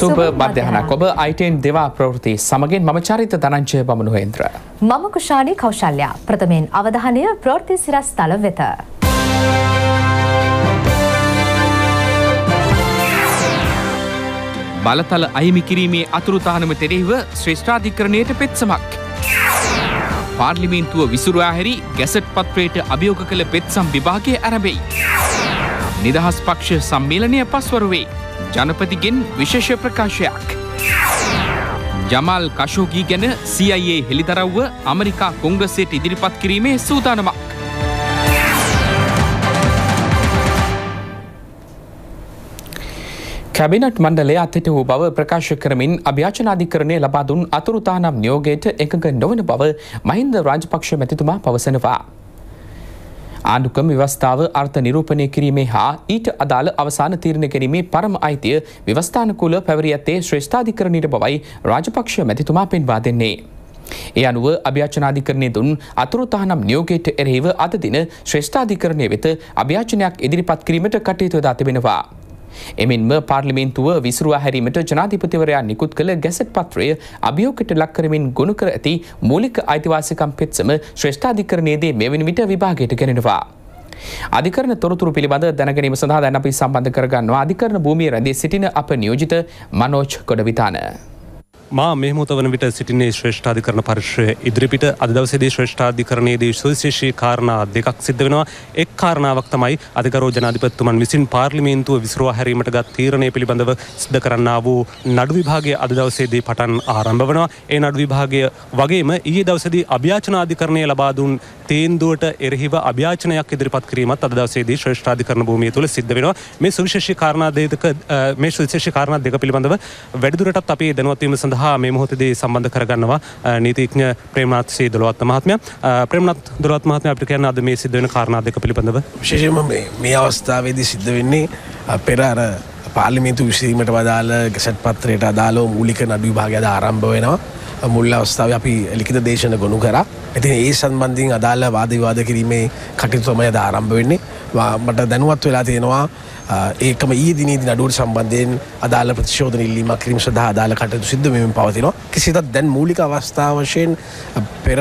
සුබ මධ්‍යහනක් ඔබ ITN දේවා ප්‍රවෘත්ති සමගින් මම චරිත ධනංජය බමුණුවේන්ද්‍ර. මම කුෂාණි කෞශල්‍යා. ප්‍රථමයෙන් අවධානය ප්‍රවෘත්ති සිරස්තල වෙත. බලතල අහිමි කිරීමේ අතුරුතහනම තෙරෙහිව ශ්‍රේෂ්ඨාධිකරණයට පෙත්සමක්. පාර්ලිමේන්තුව විසුරුවා හැරි ගැසට් පත්‍රයට අභියෝග කළ පෙත්සම් විභාගය ආරම්භයි. නිදහස් පක්ෂ සම්මේලනය පස්වරුවේ ජනපතිගෙන් විශේෂ ප්‍රකාශයක්. ජමාල් කෂෝගී ගැන CIA හෙළිදරව්ව ඇමරිකා කොංග්‍රසයට ඉදිරිපත් කිරීමේ සූදානමක්. කැබිනට් මණ්ඩලය අත්හිට වූ බව ප්‍රකාශ කරමින් අභ්‍යාචනාධිකරණය ලබා දුන් අතුරුතහනම් නියෝගයට එකඟ නොවන බව මහින්ද රාජපක්ෂ මැතිතුමා පවසනවා. ආණ්ඩුක්‍රම ව්‍යවස්ථාව අර්ථ නිරූපණය කිරීමේ හා ඊට අදාළ අවසාන තීරණ ගැනීමේ පරම අයිතිය ව්‍යවස්ථානුකූල පැවරී ඇත්තේ ශ්‍රේෂ්ඨාධිකරණයට බවයි රාජපක්ෂ මැතිතුමා පෙන්වා දෙන්නේ. ඒ අනුව අභ්‍යාචනාධිකරණය දුන් අතුරුතහනම් නියෝගයට එරෙහිව අද දින ශ්‍රේෂ්ඨාධිකරණය වෙත අභ්‍යාචනයක් ඉදිරිපත් කිරීමට කටයුතු යොදා තිබෙනවා. එමෙන්ම පාර්ලිමේන්තුව විසුරුවා හැරීමට ජනාධිපතිවරයා නිකුත් කළ ගැසට් පත්‍රය අභියෝගයට ලක් කරමින් ගොනු කර ඇති මූලික අයිතිවාසිකම් පෙත්සම ශ්‍රේෂ්ඨාධිකරණයේදී මෙවැනි විට විභාගයට ගෙනෙනවා. අධිකරණ තොරතුරු පිළිබඳ දැනගැනීම සඳහා දැන් අපි සම්බන්ධ කරගන්නවා අධිකරණ භූමියේ රැඳී සිටින අප නියෝජිත මනෝජ් කොඩවිතාන. මා මේ මොහොත වන විට සිටින්නේ ශ්‍රේෂ්ඨාධිකරණ පරිශ්‍රය ඉදිරිපිට. අද දවසේදී ශ්‍රේෂ්ඨාධිකරණයේදී සුවිශේෂී කාරණා දෙකක් සිද්ධ වෙනවා. එක් කාරණාවක් තමයි අධිකරණ ජනාධිපතිතුමන් විසින් පාර්ලිමේන්තුව විසිරුවා හැරීමට ගත් තීරණය පිළිබඳව සිද්ධ කරන්නා වූ නඩු විභාගය අද දවසේදී පටන් ආරම්භ වෙනවා. ඒ නඩු විභාගය වගේම ඊයේ දවසේදී අභ්‍යාචනාධිකරණය ලබා දුන් තීන්දුවට එරෙහිව අභ්‍යාචනයක් ඉදිරිපත් කිරීමත් අද දවසේදී ශ්‍රේෂ්ඨාධිකරණ භූමිය තුළ සිද්ධ වෙනවා. මේ සුවිශේෂී කාරණා දෙක පිළිබඳව වැඩිදුරටත් අපි දැනුවත් වීම සඳහා මේ මොහොතේදී සම්බන්ධ කරගන්නවා නීතිඥ ප්‍රේමනාත් සී දොළවත්ත මහත්මයා. ප්‍රේමනාත් දොළවත්ත මහත්මයා අපිට කියන්න අද මේ සිද්ධ වෙන කාරණා දෙක පිළිබඳව. විශේෂයෙන්ම මේ අවස්ථාවේදී සිද්ධ වෙන්නේ පෙර අර පාර්ලිමේන්තු විසීමට වදාළ ගැසට් පත්‍රයට අදාළව මූලික නඩු විභාගය ආරම්භ වෙනවා. මුල් අවස්ථාවේ අපි ලිඛිත දේශන ගොනු කරා. ඉතින් ඒ සම්බන්ධයෙන් අදාළ වාද විවාද කිරීමේ කටයුතු තමයි අද ආරම්භ වෙන්නේ. මට දැනුවත් වෙලා තියෙනවා ඒකම ඊයේ දිනේදී නඩුවට සම්බන්ධයෙන් අදාළ ප්‍රතිශෝධන ඉල්ලීමක් කිරීම සඳහා අදාළ කටයුතු සිද්ධ වෙමින් පවතිනවා. කෙසේදත් දැන් මූලික අවස්ථාව වශයෙන් පෙර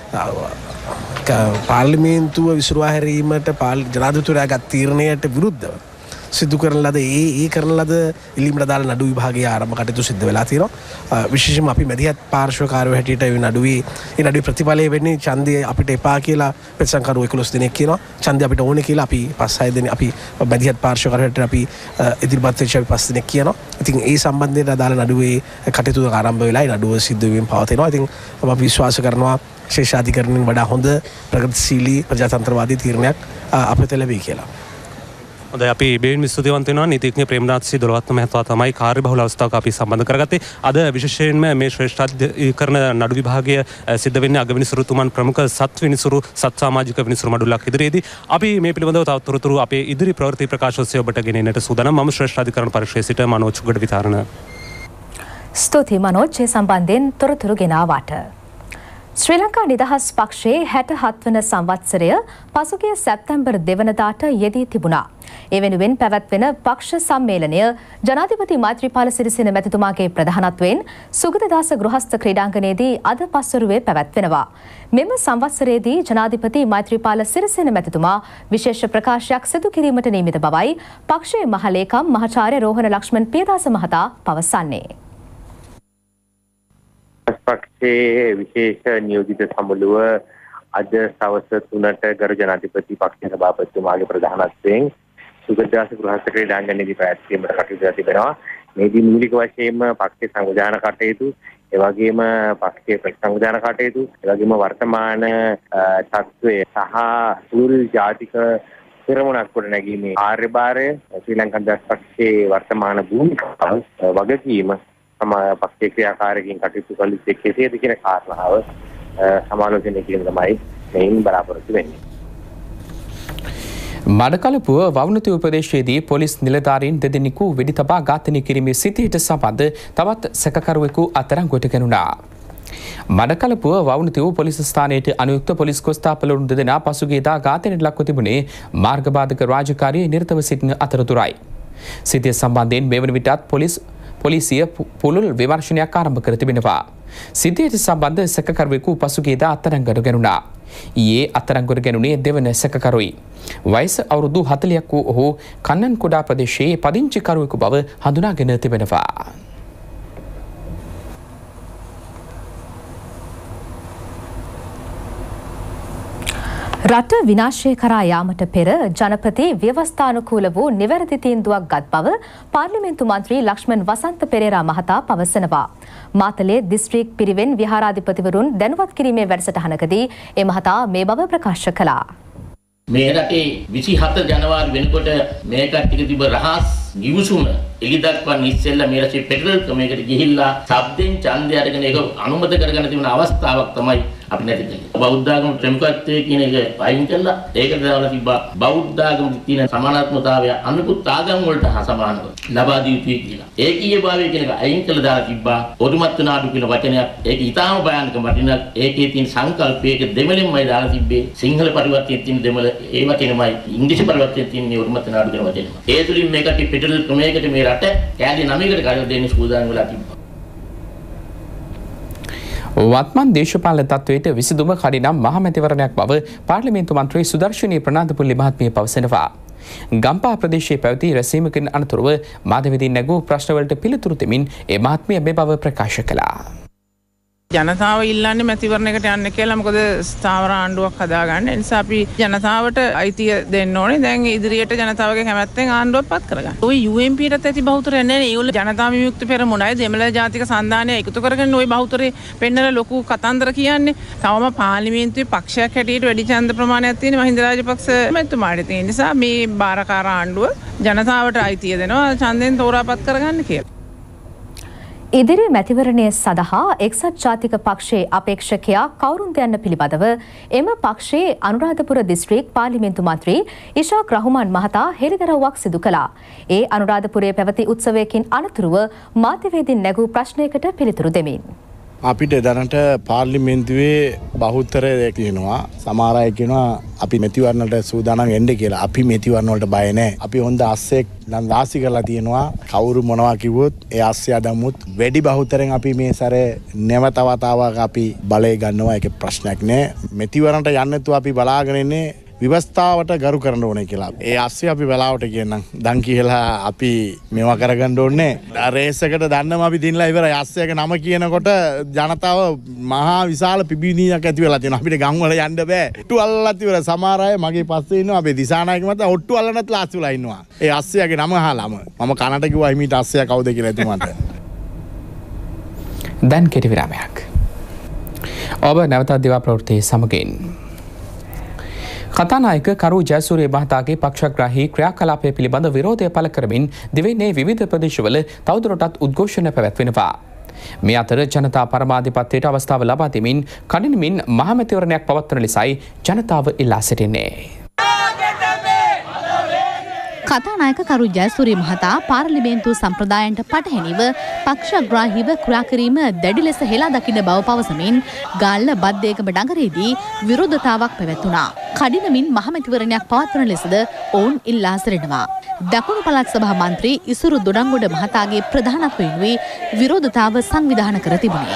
පාර්ලිමේන්තුව විසිරුවා හැරීමට ජනාධිපතිවරයා ගත් තීරණයට විරුද්ධව සිදු කරන ලද ඒ කරන ලද ඉල්ලීමට අදාළ නඩු විභාගයේ ආරම්භ කටයුතු සිද්ධ වෙලා තියෙනවා. විශේෂයෙන්ම අපි මැදිහත් පාර්ශ්වකාරයෝ හැටියට ඒ නඩුවේ ප්‍රතිඵලය වෙන්නේ ඡන්දය අපිට එපා කියලා පෙත්සම්කරුවෝ 11 දෙනෙක් කියනවා. ඡන්දය අපිට ඕනේ කියලා අපි 5-6 දෙනෙක් අපි මැදිහත් පාර්ශ්වකාරයෝ හැටියට අපි ඉදිරිපත් වෙච්ච අපි 5 දෙනෙක් කියනවා. ඉතින් ඒ සම්බන්ධයෙන් අදාළ නඩුවේ කටයුතු ආරම්භ වෙලා ඒ නඩුව සිද්ධ වෙමින් පවතිනවා. ඉතින් අපි විශ්වාස කරනවා ශේෂාධිකරණයෙන් වඩා හොඳ ප්‍රගතිශීලී ප්‍රජාතන්ත්‍රවාදී තීරණයක් අපිට ලැබෙයි කියලා. හොඳයි අපි බෙහෙවින්ම ස්තුතිවන්ත වෙනවා නීතිඥ ප්‍රේමනාත් සී දොළවත්ත මහත්මයා තමයි කාර්යබහුල අවස්ථාවක අපි සම්බන්ධ කරගත්තේ. අද විශේෂයෙන්ම මේ ශ්‍රේෂ්ඨාධිකරණ නඩු විභාගය සිද්ධ වෙන්නේ අගවිනිසුරුතුමන් ප්‍රමුඛ සත්විනිසුරු සත් සමාජික විනිසුරු මඩුල්ලක් ඉදිරියේදී. අපි මේ පිළිබඳව තවත් තොරතුරු අපේ ඉදිරි ප්‍රවෘත්ති ප්‍රකාශ ඔස්සේ ඔබට ගෙනෙන්නට සූදානම්. මම ශ්‍රේෂ්ඨාධිකරණ පරිශ්‍රයේ සිට මනෝජ් ගොඩවිතාරණ. ස්තුතියි මනෝජ් සම්බන්ධයෙන් තොරතුරු ගෙනාවාට. ශ්‍රී ලංකා නිදහස් පක්ෂයේ 67 වන සංවත්සරය පසුගිය සැප්තැම්බර් 2 වෙනිදාට යෙදී තිබුණා. ඒ වෙනුවෙන් පැවැත්වෙන පක්ෂ සම්මේලනය ජනාධිපති මෛත්‍රීපාල සිරිසේන මැතිතුමාගේ ප්‍රධානත්වයෙන් සුගතදාස ගෘහස්ත ක්‍රීඩාංගණයේදී අද පස්වරුවේ පැවැත්වෙනවා. මෙම සංවත්සරයේදී ජනාධිපති මෛත්‍රීපාල සිරිසේන මැතිතුමා විශේෂ ප්‍රකාශයක් සිදු කිරීමට නියමිත බවයි පක්ෂයේ මහලේකම් මහාචාර්ය රෝහණ ලක්ෂ්මන් පියදාස මහතා පවසන්නේ. පක්ෂයේ විශේෂ නියෝජිත සමුළුව අද සවස 3ට ගරු ජනාධිපති පක්ෂ සභාපතිතුමාගේ ප්‍රධානත්වයෙන් සුගතදාස ගෘහස්ත ක්‍රීඩාංගණයේදී පැවැත්වීමට කටයුතු තිබෙනවා. මේදී මූලික වශයෙන්ම පක්ෂ සංවිධාන කටයුතු, ඒ වගේම පක්ෂයේ ප්‍රතිසංවිධාන කටයුතු, ඒ වගේම වර්තමාන තත්ත්වය සහ සූල් ජාතික පෙරමුණක් කොට නැගීමේ කාර්යභාරය, ශ්‍රී ලංකා නිදහස් පක්ෂයේ වර්තමාන භූමිකාව, වගකීම පක්ෂයේ ක්‍රියාකාරකයන් කටයුතු කළ යුත්තේ කෙසේද කියන කාරණාව සමාලෝචනය කිරීම තමයි මෙයින් බලාපොරොත්තු වෙන්නේ. මඩකලපුව වවුනතුව ප්‍රදේශයේදී පොලිස් නිලධාරීන් දෙදෙනෙකු වෙඩි තබා ඝාතනය කිරීමේ සිද්ධියට සම්බන්ධ තවත් සැකකරුවෙකු අත්අඩංගුවට ගැනුණා. මඩකලපුව වවුනතුව පොලිස් ස්ථානයට අනුයුක්ත පොලිස් කොස්තාපලවරුන් දෙදෙනා පසුගියදා ඝාතනයට ලක්ව තිබුණේ මාර්ගබාධක රාජකාරියේ නිරතව සිටින අතරතුරයි. සිද්ධිය සම්බන්ධයෙන් මේ වන විටත් පොලිස් පොලිසිය පුළුල් විමර්ශනයක් ආරම්භ කර තිබෙනවා. සිද්ධියට සම්බන්ධ සැකකරුවෙකු පසුගියදා අත්අඩංගුවට ගැනුණා. ඊයේ අත්අඩංගුවට ගැනුණේ දෙවන සැකකරුයි. වයස අවුරුදු 40ක් වූ ඔහු කන්නන්කොඩා ප්‍රදේශයේ පදිංචිකරුවෙකු බව හඳුනාගෙන තිබෙනවා. රට විනාශය කරා යාමට පෙර ජනපති ව්‍යවස්ථානුකූල වූ නිවැරදි තීන්දුවක් ගත් බව පාර්ලිමේන්තු මන්ත්‍රී ලක්ෂ්මන් වසන්ත පෙරේරා මහතා පවසනවා. මාතලේ දිස්ත්‍රික් පිරිවෙන් විහාරාධිපතිවරුන් දැනුවත් කිරීමේ වැඩසටහනකදී ඒ මහතා මේ බව ප්‍රකාශ කළා. මේ රටේ 27 ජනවාරි වෙනකොට මේ කට්ටිය තිබ රහස් ගිවිසුම එලි දක්වන්න ඉස්සෙල්ලා මේ රටේ පෙටරල් ක්‍රමයකට ගිහිල්ලා සබ්දෙන් ඡන්දය අරගෙන ඒක අනුමත කරගන්න තිබුණ අවස්ථාවක් තමයි අපි නැති කළේ. බෞද්ධ ආගම ප්‍රමුඛත්වයේ කියන එක අයින් කළා. ඒකට දාලා තිබ්බා බෞද්ධ ආගමේ තියෙන සමානාත්මතාවය අනිකුත් ආගම් වලට සමානව ලබා දිය යුතුයි කියලා. ඒකීයභාවය කියන එක අයින් කළා දාලා තිබ්බා. ඔදුමත් නාඩු කියන වචනයක්. ඒක ඊටාම භයානක වටිනා ඒකේ තියෙන සංකල්පයක දෙමළෙන්මයි දාලා තිබ්බේ. සිංහල පරිවර්තනයේ තියෙන දෙමළ ඒ වචනේමයි ඉංග්‍රීසි පරිවර්තනයේ තියෙන ඔදුමත් නාඩු කියන වචනේ. ඒ තුලින් මේකට පෙටරල් ක්‍රමයකට මේ රට කෑලි 9කට කඩලා දෙන්න සූදානම් වෙලා තිබ්බා. වත්මන් දේශපාලන තත්වයට විසඳුම කඩිනම් මහමැතිවරණයක් බව පාර්ලිමේන්තු මන්ත්‍රී සුදර්ශනී ප්‍රනාන්දුපුල්ලි මහත්මිය පවසනවා. ගම්පහ ප්‍රදේශයේ පැවති රැසීමකින් අනතුරුව මාධ්‍යවේදීන් නැගූ ප්‍රශ්නවලට පිළිතුරු දෙමින් ඒ මහත්මිය මේ බව ප්‍රකාශ කළා. ජනතාව ඉල්ලන්නේ මැතිවරණයකට යන්න කියලා. මොකද ස්ථාවර ආණ්ඩුවක් හදාගන්න. ඒ නිසා අපි ජනතාවට අයිතිය දෙන්න ඕනේ. දැන් ඉදිරියට ජනතාවගේ කැමැත්තෙන් ආණ්ඩුවක් පත් කරගන්න. ওই UMPටත් ඇති බහුතරය නැහැ. ඒගොල්ලෝ ජනතා විමුක්ති පෙරමුණයි දෙමළ ජාතික සන්ධානය එකතු කරගෙන ওই බහුතරේ පෙන්නලා ලොකු කතන්දර කියන්නේ. තවම පාර්ලිමේන්තුවේ පක්ෂයක් හැටියට වැඩි ඡන්ද ප්‍රමාණයක් තියෙන මහින්ද රාජපක්ෂ මැතිතුමාට තියෙන නිසා මේ බාරකාර ආණ්ඩුව ජනතාවට අයිතිය දෙනවා ඡන්දෙන් තෝරාපත් කරගන්න කියලා. ඉදිරි මැතිවරණය සඳහා එක්සත් ජාතික පක්ෂයේ අපේක්ෂකයා කවුරුන්ද යන්න පිළිබඳව එම පක්ෂයේ අනුරාධපුර දිස්ත්‍රික් පාර්ලිමේන්තු මන්ත්‍රී ඉෂාක් රහුමාන් මහතා හෙළිදරව්වක් සිදු කළා. ඒ අනුරාධපුරයේ පැවති උත්සවයකින් අනතුරුව මාධ්‍යවේදීන් නැගූ ප්‍රශ්නයකට පිළිතුරු දෙමින් අපිට දැනට පාර්ලිමේන්තුවේ බහුතරය තියෙනවා. සමහර අය කියනවා අපි මැතිවරණයට සූදානම් වෙන්න කියලා. අපි මැතිවරණ වලට බය නැහැ. අපි හොඳ අස්සෙක් නම් වාසි කරලා තියෙනවා. කවුරු මොනවා කිව්වොත් ඒ අස්සය දමුත් වැඩි බහුතරෙන් අපි මේ සැරේ නැවත වතාවක් අපි බලය ගන්නවා. ඒක ප්‍රශ්නයක් නෑ. මැතිවරණට යන්න නැතුව අපි බලාගෙන ඉන්නේ විවස්ථාවට ගරු කරන්න ඕනේ කියලා. ඒ අස්සේ අපි වෙලාවට කියන්නම්. දන් කියලා අපි මේවා කරගන්න ඕනේ. රේස් එකට දන්නම අපි දිනලා ඉවරයි. අස්සේක නම කියනකොට ජනතාව මහා විශාල පිබිනීයක් ඇති වෙලා තියෙනවා. අපිට ගම් වල යන්න බෑ. ඔට්ටු අල්ලලා ඉවර. සමහර අය මගේ පස්සේ ඉන්නවා. අපේ දිසානායක මත ඔට්ටු අල්ලන්නත් ලාස්ති වෙලා ඉන්නවා. ඒ අස්සේගේ නම අහලාම මම කනට කිව්වා හිමීට අස්සයා කවුද කියලා එතුමාට. දැන් කෙටි විරාමයක්. ඔබ නැවතත් දිවා ප්‍රවෘත්ති සමගින් කතානායක කරු ජයසූරිය මහතාගේ පක්ෂග්‍රාහී ක්‍රියාකලාපය පිළිබඳ විරෝධය පළ කරමින් දිවයිනේ විවිධ ප්‍රදේශවල තවදුරටත් උද්ඝෝෂණ පැවැත්වෙනවා. මේ අතර ජනතා පරමාධිපත්‍යයට අවස්ථාව ලබා දෙමින් කඩිනමින් මහමැතිවරණයක් පවත්වන ලෙසයි ජනතාව ඉල්ලා සිටින්නේ. කතානායක කරු ජයසූරිය මහතා පාර්ලිමේන්තු සම්ප්‍රදායන්ට පටහැනිව පක්ෂග්‍රාහීව ක්‍රියා කිරීම දැඩි ලෙස හෙලා දකින බව පවසමින් ගාල්ල බද්දේකම නගරයේදී විරෝධතාවක් පැවැත්වුණා. කඩිනමින් මහමැතිවරණයක් පවත්වන ලෙසද ඔවුන් ඉල්ලා සිටිනවා. දකුණු පළාත් සභා මන්ත්‍රී ඉසුරු දොඩංගොඩ මහතාගේ ප්‍රධානත්වයෙනුයි විරෝධතාව සංවිධානය කර තිබුණේ.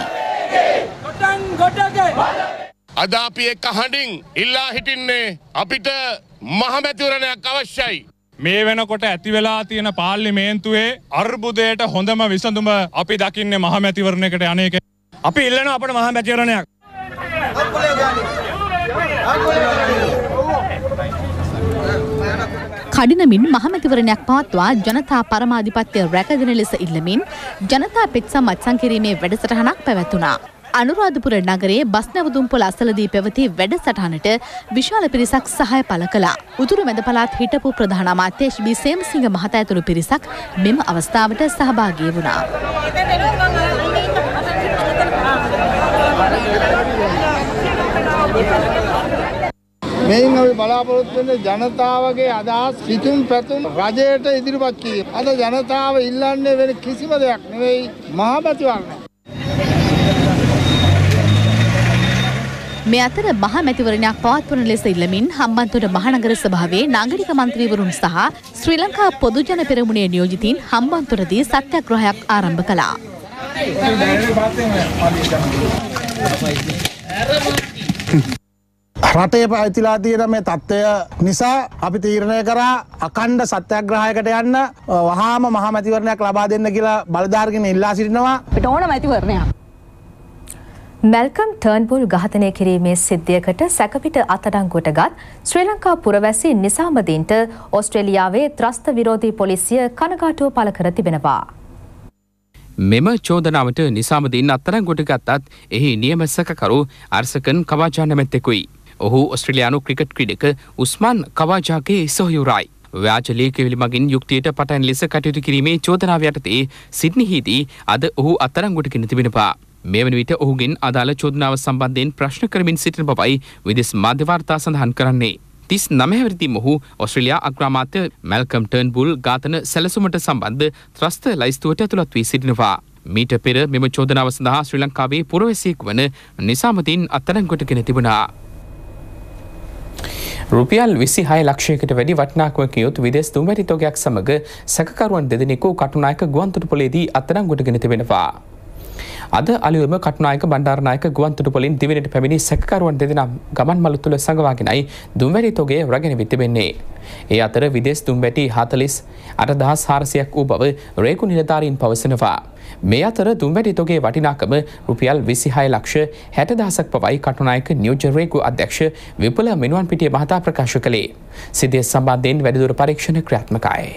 අද අපි එක්ක හඬින් ඉල්ලා හිටින්නේ අපිට මහමැතිවරණයක් අවශ්‍යයි. මේ වෙනකොට ඇති වෙලා තියෙන පාර්ලිමේන්තුවේ අර්බුදයට හොඳම විසඳුම අපි දකින්නේ මහමැතිවරණයකට යන්නේක. අපි ඉල්ලනවා අපේ මහමැතිවරණයක්. කඩිනමින් මහමැතිවරණයක් පවත්වා ජනතා පරමාධිපත්‍ය රැකගෙන ලෙස ඉල්ලමින් ජනතා පෙත්සම් අත්සන් කිරීමේ වැඩසටහනක් පැවැත්වුණා. අනුරාධපුර නගරයේ බස් නැවතුම්පොළ අසලදී පැවති වැඩසටහනට විශාල පිරිසක් සහාය පළ කළා. උතුරු මැද පළාත් හිටපු ප්‍රධාන අමාත්‍ය ශ්‍රී සේමසිංහ මහතා ඇතුළු පිරිසක් මෙම අවස්ථාවට සහභාගී වුණා. මේන් අපි බලාපොරොත්තු වෙන්නේ ජනතාවගේ අදහස් හිතුම් පැතුම් රජයට ඉදිරිපත් කිරීම. අද ජනතාව ඉල්ලන්නේ වෙන කිසිම දෙයක් නෙවෙයි මහමැතිවරණය. මේ අතර මහ මැතිවරණයක් පවත්වන ලෙස ඉල්ලමින් හම්බන්තොට මහනගර සභාවේ නාගරික මන්ත්‍රීවරුන් සහ ශ්‍රී ලංකා පොදුජන පෙරමුණේ නියෝජිතින් හම්බන්තොටදී සත්‍යග්‍රහයක් ආරම්භ කළා. රටේ පවතිලා තියෙන මේ තත්ත්වය නිසා අපි තීරණය කරා අඛණ්ඩ සත්‍යාග්‍රහයකට යන්න වහාම මහා මැතිවරණයක් ලබා දෙන්න කියලා බලධාරීන් ඉල්ලා සිටිනවා. අපිට ඕන මැතිවරණයක්. මැල්කම් ටර්න්බුල් ඝාතනය කිරීමේ සිද්ධියකට සැකපිට අත්අඩංගුවටගත් ශ්‍රී ලංකා පුරවැසි නිසාමදීන්ට ඕස්ට්‍රේලියාවේ ත්‍රස්ත විරෝධී පොලිසිය කනගාටුව පළ කර තිබෙනවා. මෙම චෝදනාවට නිසාමදීන් අත්අඩංගුවට ගත්තත් එහි නියම සැකකරු අර්සකන් කවාජා නැමැත්තෙකුයි. ඔහු ඔස්ට්‍රේලියානු ක්‍රිකට් ක්‍රීඩක උස්මාන් කවාජාගේ සොහයුරයි. ව්‍යාජ ලේඛවිලි මගින් යුක්තියට පටන් ලෙස කටයුතු කිරීමේ චෝදනාව යටතේ සිඩ්නිහිදී අද ඔහු අත්අඩංගුවට ගෙන තිබෙනවා. මේ වන විට ඔහුගෙන් අදාළ චෝදනාව සම්බන්ධයෙන් ප්‍රශ්න කරමින් සිටින බවයි විදේශ මාධ්‍ය වාර්තා සඳහන් කරන්නේ. 39 වෙනිදි මොහු ඔස්ට්‍රේලියා අග්‍රාමාත්‍ය මැල්කම් ටර්න්බුල් ඝාතන සැලසුමට සම්බන්ධ ත්‍රස්ත ලයිස්තුවට ඇතුළත් වී සිටිනවා. මීට පෙර මෙම චෝදනාව සඳහා ශ්‍රී ලංකාවේ පුරවැසියෙකු වන නිසාමදීන් අත්අඩංගුවට ගෙන තිබුණා. රුපියල් 26 ලක්ෂයකට වැඩි වටිනාකමක යුත් විදේශ දුම්වැටි තොගයක් සමග සැකකරුවන් දෙදෙනෙකු කටුනායක ගුවන්තොටුපොළේදී අත්අඩංගුවට ගෙන තිබෙනවා. අද අලුයම කටුනායක බණ්ඩාරනායක ගුවන්තොටුපොළින් දිවෙනට පැමිණි සැකකරුවන් දෙදෙනා ගමන් මළු තුළ සඟවාගෙනයි දුම්වැටි තොගය රැගෙන තිබෙන්නේ. ඒ අතර විදේශ දුම්වැටි 48,400ක් වූ බව රේගු නිලධාරීන් පවසනවා. මේ අතර දුම්වැටි තොගේ වටිනාකම රුපියල් 26 ලක්ෂ 60,000ක් පවයි කටුනායක නියෝජ්‍ය රේගු අධ්‍යක්ෂ විපුල මෙනුවන්පිටිය මහතා ප්‍රකාශ කළේ. සිද්ධිය සම්බන්ධයෙන් වැඩිදුර පරීක්ෂණ ක්‍රියාත්මකයි.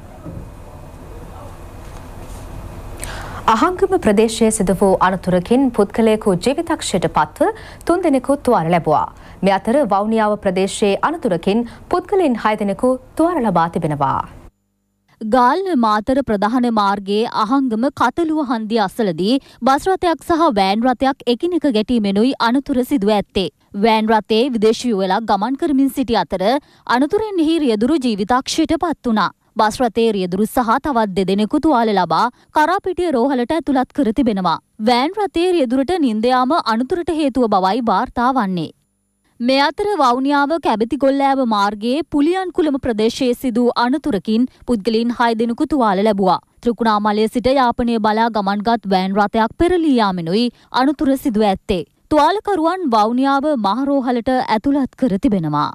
අහංගම ප්‍රදේශයේ සිදු වූ අනතුරකින් පුද්ගලයෙකු ජීවිතක්ෂයට පත්ව 3 දෙනෙකු තුවාල ලැබුවා. මේ අතර වවුනියාව ප්‍රදේශයේ අනතුරකින් පුද්ගලයන් 6 දෙනෙකු තුවාල ලබා තිබෙනවා. ගාල්ල මාතර ප්‍රධාන මාර්ගයේ අහංගම කතලුව හන්දිය අසලදී බස් රථයක් සහ වෑන් රථයක් එකිනෙක ගැටීමෙනුයි අනතුර සිදුව ඇත්තේ. වෑන් රථයේ විදේශීය වෙලා ගමන් කරමින් සිටි අතර අනතුරෙන් එහි රියදුරු ජීවිතක්ෂයට පත් වුණා. බස් රථයේ රියදුරු සහ තවත් දෙදෙනෙකු තුවාල ලබා කරාපිටිය රෝහලට ඇතුළත් කර තිබෙනවා. වෑන් රථයේ රියදුරට නින්ද යාම අනතුරට හේතුව බවයි වාර්තා වන්නේ. මේ අතර වවුනියාව කැබතිගොල්ලෑව මාර්ගයේ පුලියන්කුලම ප්‍රදේශයේ සිදු අනතුරකින් පුද්ගලයන් 6 දෙනෙකු තුවාල ලැබුවා. ත්‍රිකුණාමලයේ සිට යාපනය බලා ගමන්ගත් වෑන් රථයක් පෙරළී යාමෙනුයි අනතුර සිදුව ඇත්තේ. තුවාලකරුවන් වවුනියාව මහරෝහලට ඇතුළත් කර තිබෙනවා.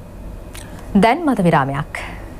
දැන් මත විරාමයක්.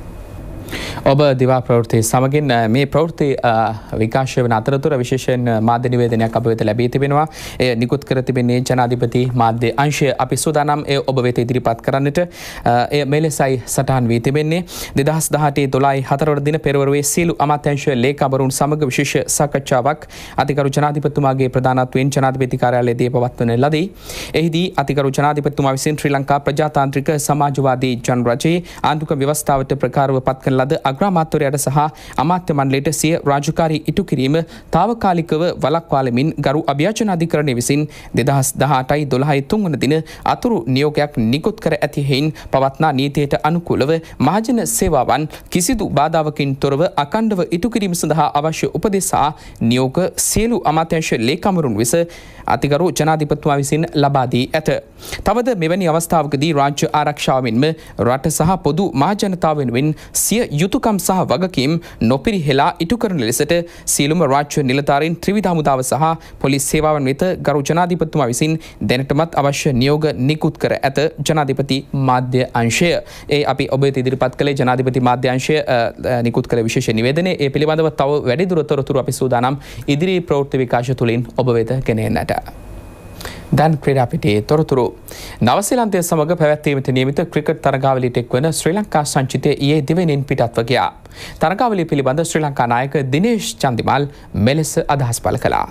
ඔබ දිවා ප්‍රවෘත්ති සමගින් මේ ප්‍රවෘත්ති විකාශය වන අතරතුර විශේෂයෙන් මාධ්‍ය නිවේදනයක් අප වෙත ලැබී තිබෙනවා. එය නිකුත් කර තිබෙන්නේ ජනාධිපති මාධ්‍ය අංශය. අපි සූදානම් එය ඔබ වෙත ඉදිරිපත් කරන්නට. එය මෙලෙසයි සටහන් වී තිබෙන්නේ 2018 ජුලයි 4 වන දින පෙරවරුවේ සීලු අමාත්‍යාංශ ලේකම්වරුන් සමග විශේෂ සාකච්ඡාවක් අතිගරු ජනාධිපතිතුමාගේ ප්‍රධානත්වයෙන් ජනාධිපති කාර්යාලයේදී පවත්වන ලදී. එහිදී අතිගරු ජනාධිපතිතුමා විසින් ශ්‍රී ලංකා ප්‍රජාතාන්ත්‍රික සමාජවාදී ජනරජයේ ආණ්ඩුක්‍රම ව්‍යවස්ථාවට ප්‍රකාරව පත් කරන ලද අග්‍රාමාත්‍යවරයාට සහ අමාත්‍ය මණ්ඩලයට සිය රාජකාරී ඉටු කිරීම తాවකාලිකව වළක්වාලමින් ගරු අභියාචන අධිකරණය විසින් 2018යි 12යි 3 වන දින අතුරු නියෝගයක් නිකුත් කර ඇති හේයින් පවත්නා නීතියට අනුකූලව මහජන සේවාවන් කිසිදු බාධාවකින් තොරව අඛණ්ඩව ඉටු කිරීම සඳහා අවශ්‍ය උපදෙස් සහ නියෝග සියලු අමාත්‍යාංශ ලේකම්වරුන් විස අතිගරු ජනාධිපතිතුමා විසින් ලබා දී ඇත. තවද මෙවැනි අවස්ථාවකදී රාජ්‍ය ආරක්ෂාව මෙන්ම රට සහ පොදු මහජනතාව වෙනුවෙන් සිය යුතුකම් සහ වගකීම් නොපිරිහෙලා ඉටු කරන ලෙසට සියලුම රාජ්‍ය නිලධාරීන් ත්‍රිවිධ හමුදාව සහ පොලිස් සේවාවන් වෙත ගරු ජනාධිපතිතුමා විසින් දැනටමත් අවශ්‍ය නියෝග නිකුත් කර ඇත ජනාධිපති මාධ්‍ය අංශය. ඒ අපි ඔබ වෙත ඉදිරිපත් කළේ ජනාධිපති මාධ්‍ය අංශය නිකුත් කළ විශේෂ නිවේදනයේ. ඒ පිළිබඳව තව වැඩිදුර තොරතුරු අපි සූදානම් ඉදිරි ප්‍රවෘත්ති විකාශය තුළින් ඔබ වෙත ගෙන එන්නට. දැන් ක්‍රීඩා පිටේ තොරතුරු. නවසීලන්තය සමග පැවැත්වීමට නියමිත ක්‍රිකට් තරගාවලියට එක්වන ශ්‍රී ලංකා සංචිතය ඊයේ දිවයිනින් පිටත්ව ගියා. තරගාවලිය පිළිබඳ ශ්‍රී ලංකා නායක දිනේෂ් චන්දිමාල් මෙලෙස අදහස් පළ කළා.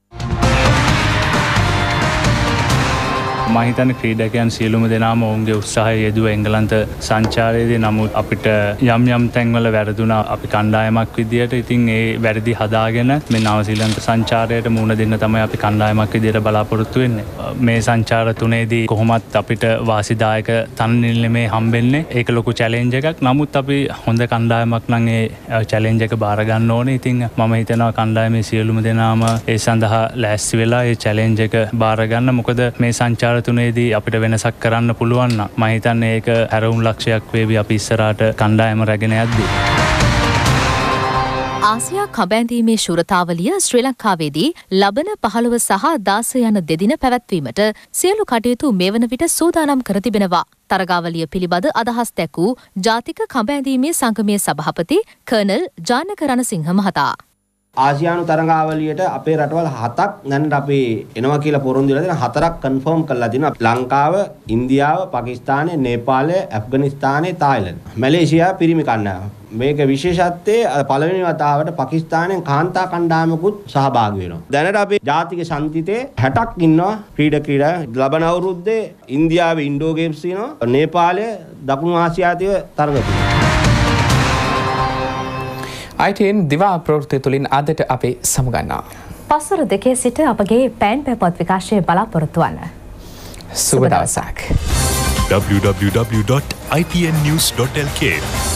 මහිතන ක්‍රීඩකයන් සියලුම දෙනාම ඔවුන්ගේ උත්සාහය යෙදුව එංගලන්ත සංචාරයේදී. නමුත් අපිට යම් යම් තැන්වල වැරදුනා අපි කණ්ඩායමක් විදියට. ඉතින් ඒ වැරදි හදාගෙන මේ නවසීලන්ත සංචාරයට මුහුණ දෙන්න තමයි අපි කණ්ඩායමක් විදියට බලාපොරොත්තු වෙන්නේ. මේ සංචාර තුනේදී කොහොමත් අපිට වාසිදායක තන නිලමේ හම්බෙන්නේ. ඒක ලොකු චැලෙන්ජ් එකක්. නමුත් අපි හොඳ කණ්ඩායමක් නම් ඒ චැලෙන්ජ් එක බාර ගන්න ඕනේ. ඉතින් මම හිතනවා කණ්ඩායමේ සියලුම දෙනාම ඒ සඳහා ලෑස්ති වෙලා ඒ චැලෙන්ජ් එක බාර ගන්න. මොකද මේ සංචාර තුනේදී අපිට වෙනසක් කරන්න පුළුවන් නම් මම හිතන්නේ ඒක හැරවුම් ලක්ෂයක් වේවි අපි ඉස්සරහට කණ්ඩායම රැගෙන යද්දී. ආසියා කබැඳීමේ ශූරතාවලිය ශ්‍රී ලංකාවේදී ලබන 15 සහ 16 යන දෙදින පැවැත්වීමට සියලු කටයුතු මේ වන විට සූදානම් කර තිබෙනවා. තරගාවලිය පිළිබඳ අදහස් දැක්වූ ජාතික කබැඳීමේ සංගමයේ සභාපති කර්නල් ජානක රණසිංහ මහතා. ආසියානු තරගාවලියට අපේ රටවල් 7ක් දැනට අපි එනවා කියලා පොරොන්දු වෙලා තියෙනවා. 4ක් කන්ෆර්ම් කරලා තියෙනවා. ලංකාව, ඉන්දියාව, පාකිස්තානය, නේපාලය, ඇෆ්ගනිස්තානය, තායිලන්ත. මැලේසියා පිරිමි කණ්ඩායම. මේක විශේෂත්වයේ පළවෙනි වතාවට පාකිස්තානයෙන් කාන්තා කණ්ඩායමකුත් සහභාගී වෙනවා. දැනට අපේ ජාතික සංචිතේ 60ක් ඉන්නවා ක්‍රීඩා ලබන අවුරුද්දේ ඉන්දියාවේ ඉන්ඩෝ ගේම්ස් තියෙනවා. නේපාලය, දකුණු ආසියාතිය තරග තියෙනවා. ITN දිවා ප්‍රවෘත්ති තුලින් අදට අපේ සමුගන්නවා. පස්වර 2 සිට අපගේ පෑන් පැපොත් විකාශය බලාපොරොත්තු වන්න. සුබ දවසක්. www.itnnews.lk